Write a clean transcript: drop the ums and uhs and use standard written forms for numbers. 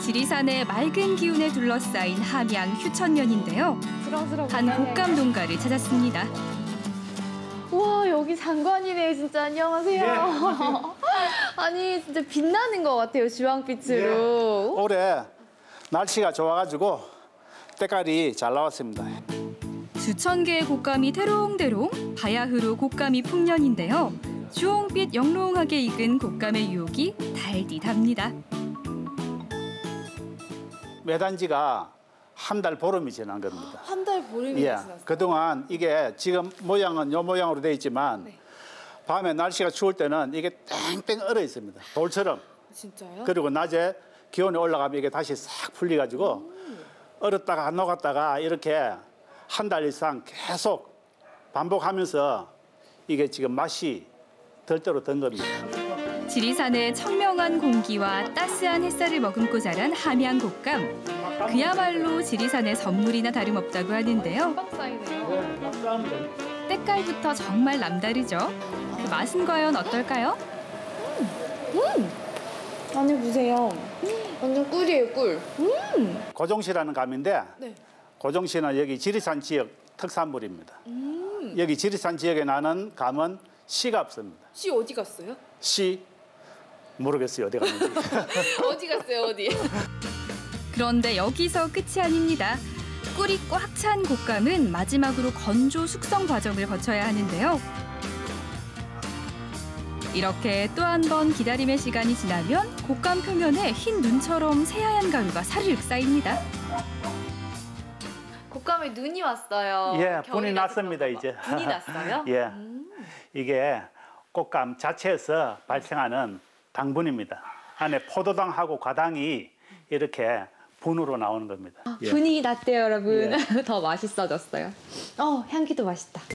지리산의 맑은 기운에 둘러싸인 함양 휴천면인데요. 한 곡감 농가를 찾았습니다. 우와, 여기 장관이네요, 진짜. 안녕하세요. 네. 아니, 진짜 빛나는 것 같아요, 주황빛으로. 네. 올해 날씨가 좋아가지고 때깔이 잘 나왔습니다. 수천 개의 곡감이 대롱대롱 바야흐로 곡감이 풍년인데요. 주홍빛 영롱하게 익은 곡감의 유혹이 달디답니다. 매단지가 한 달 보름이 지난 겁니다. 한 달 보름이 지났어요? 그동안 이게 지금 모양은 이 모양으로 돼 있지만 네. 밤에 날씨가 추울 때는 이게 땡땡 얼어 있습니다. 돌처럼. 진짜요? 그리고 낮에 기온이 올라가면 이게 다시 싹 풀려가지고 얼었다가 녹았다가 이렇게 한 달 이상 계속 반복하면서 이게 지금 맛이 덜 대로 된 겁니다. 지리산의 청명한 공기와 따스한 햇살을 머금고 자란 함양 곡감. 그야말로 지리산의 선물이나 다름없다고 하는데요. 때깔부터 정말 남다르죠. 그 맛은 과연 어떨까요? 아니, 보세요. 완전 꿀이에요, 꿀. 고종시라는 감인데 네. 고종시는 여기 지리산 지역 특산물입니다. 여기 지리산 지역에 나는 감은 씨가 없습니다. 씨 어디 갔어요? 씨 모르겠어요, 어디 갔는지. 어디 갔어요, 어디? 그런데 여기서 끝이 아닙니다. 꿀이 꽉 찬 곡감은 마지막으로 건조 숙성 과정을 거쳐야 하는데요. 이렇게 또 한 번 기다림의 시간이 지나면 곡감 표면에 흰 눈처럼 새하얀 가루가 사르륵 쌓입니다. 곡감에 눈이 왔어요. 예, 분이 났습니다, 이제. 분이 났어요? 예, 이게 꽃감 자체에서 발생하는 당분입니다. 안에 포도당하고 과당이 이렇게 분으로 나오는 겁니다. 예. 분이 났대요, 여러분. 예. 더 맛있어졌어요. 향기도 맛있다.